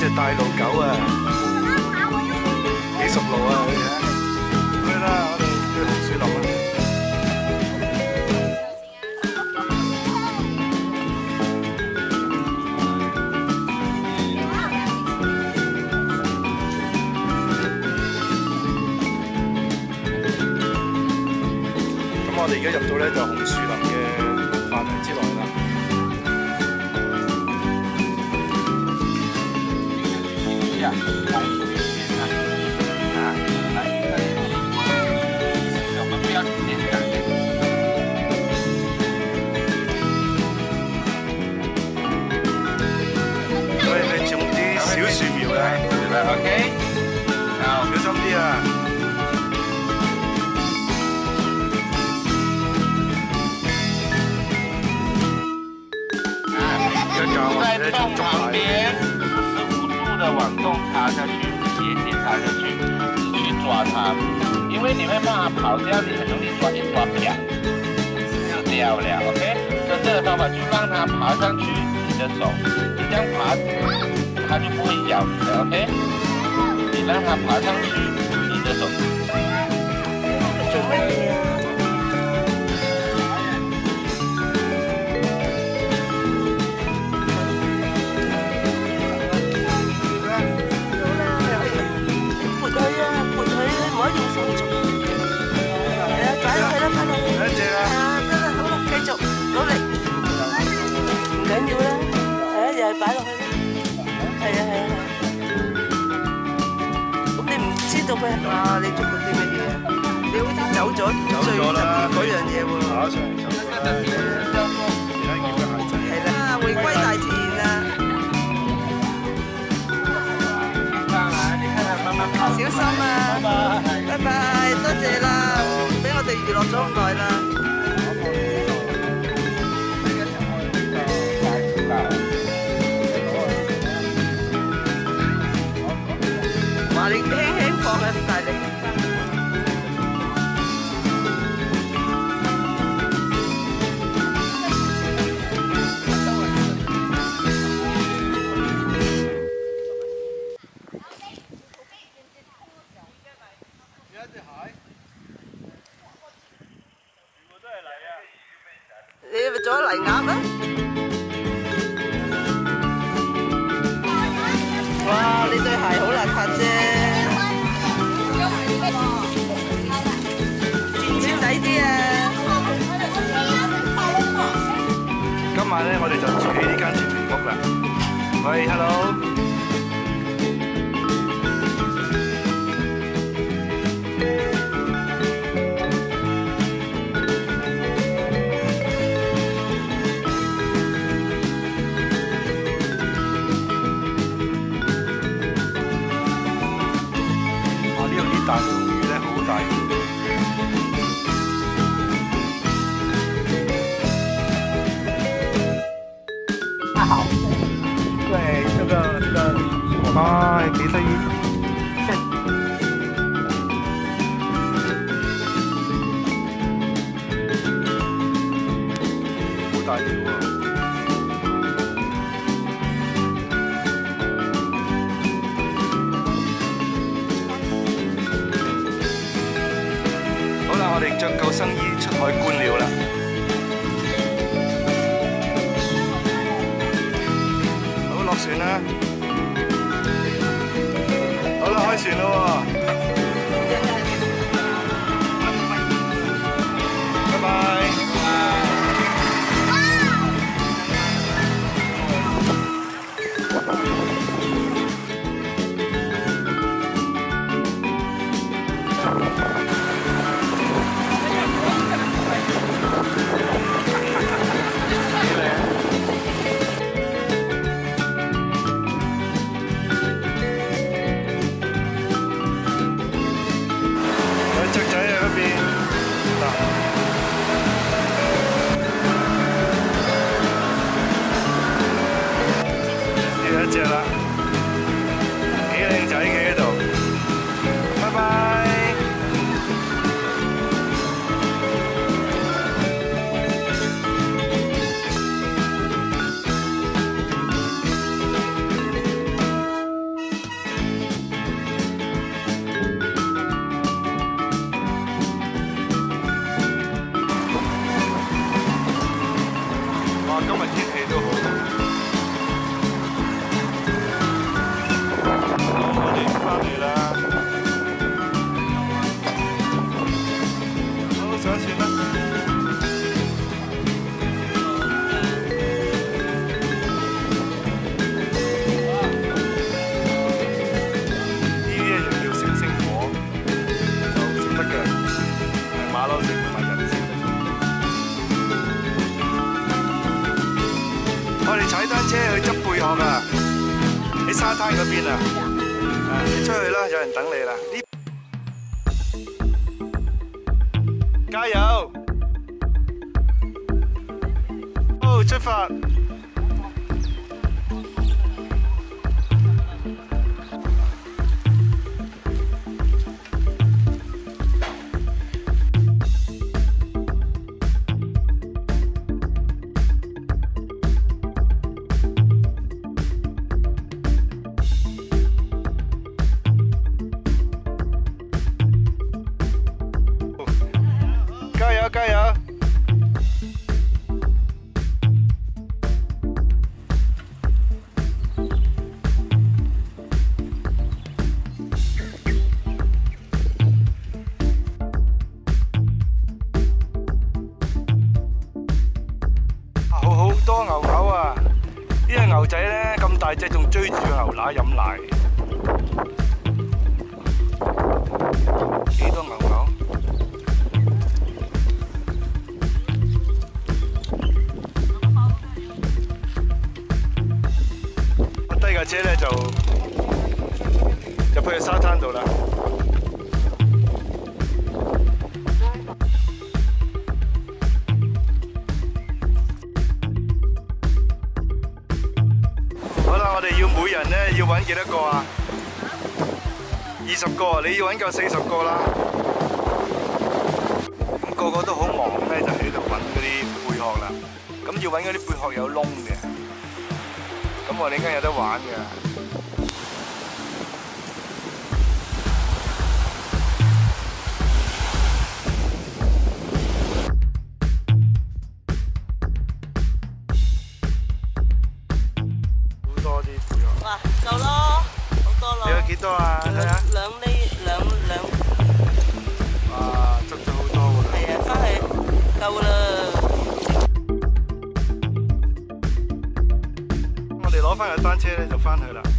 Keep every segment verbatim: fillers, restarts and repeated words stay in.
隻大路狗啊，幾熟路啊佢啊！去啦，我哋去紅樹林啊！ 我哋而家入到咧就紅樹林嘅範圍之內啦。呀，來這邊啊，啊，來這邊，我們不要直接講嘅。我哋係種啲小樹苗嘅。OK， 好，小心啲啊！ 在洞旁边四十五度的往洞插下去，斜斜插下去，只去抓它，因为你会怕它跑掉，你很容易抓一抓啪，就掉了。OK， 真正的方法就让它爬上去你的手，你这样爬，它就不会咬你的。OK， 你让它爬上去你的手。做乜嘢啊？ 擺落去啦，係啊係啊係。咁你唔知道佢啊？你捉到啲乜嘢啊？你好似走咗最特別嗰樣嘢喎。跑上嚟走啦！而家叫佢鞋仔。係啦，回歸大自然啦。小心啊！拜拜，多謝啦，俾我哋娛樂咗咁耐啦。 你輕輕放啊，唔大力。有一隻蟹，全部都係泥啊！你咪做咗泥鴨啊！哇！你對鞋好邋遢啫。 今晚咧，我哋就住喺呢間甜甜屋啦。喂 ，hello。哇！呢度啲大條魚咧，好大條。 好，对，这个这个，哇，几得意，好大條啊！好啦，我哋着救生衣出海觀鳥啦。 落船啦！好啦，開船咯喎！拜拜。 休息同埋人潮。我哋踩單車去執貝殼啊！喺沙灘嗰邊啊！啊，你出去啦，有人等你啦！呢，加油！好，出發！加油！加油！好好多牛狗啊！呢隻牛仔咧咁大隻，仲追住牛乸飲奶。幾多牛狗？低架車咧就入去沙灘度啦。好啦，我哋要每人咧要揾幾多個啊？二十個，你要揾夠四十個啦。咁個個都好忙咧，就喺度揾嗰啲貝殼啦。咁要揾嗰啲貝殼有窿嘅。咁我哋應該有得玩嘅。好多啲貝殼。 哇，夠咯，好多咯。 你有幾多啊？睇下。 兩厘兩兩。 哇，執咗好多㗎啦。 係啊，翻去夠啦。 我哋攞翻架單車咧，就翻去啦。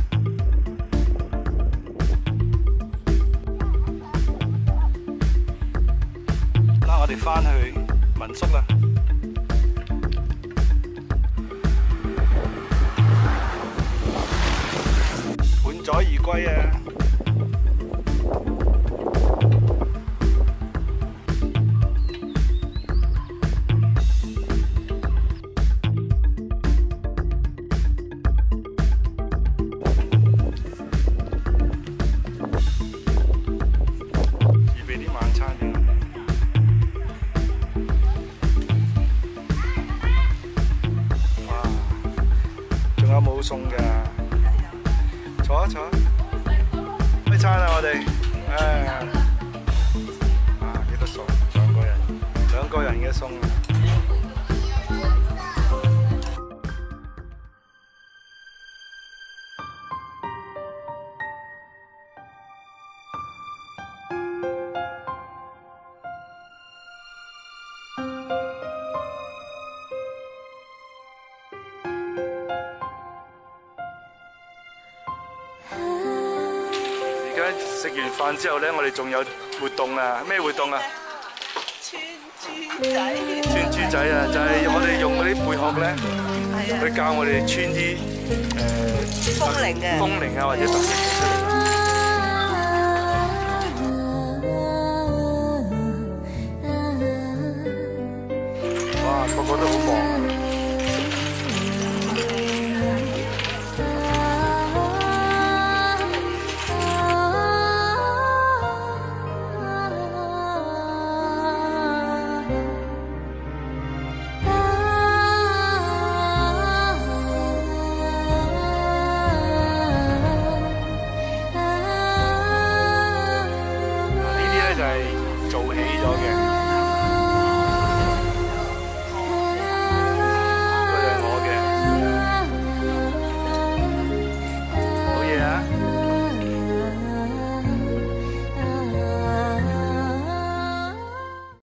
嗱，我哋翻去民宿啦。滿載而歸啊！預備啲晚餐俾我哋。哇！仲有冇餸㗎？坐一坐。咩餐啊？我哋，誒，啊幾多餸？兩個人，兩個人嘅餸啊！食完飯之後咧，我哋仲有活動啊！咩活動啊？ 穿豬仔。 穿豬仔啊！就係我哋用嗰啲貝殼咧，去教我哋穿啲誒風鈴嘅。 風鈴啊，或者特色嘢出嚟。哇！個個都好忙啊！